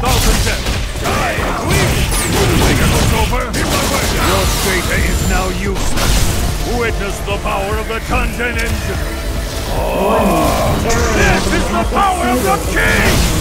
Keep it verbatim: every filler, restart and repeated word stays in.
thousand deaths. Think it was over? Your data is now useless. Witness the power of the Tangen engine. Oh, this is the power of the king!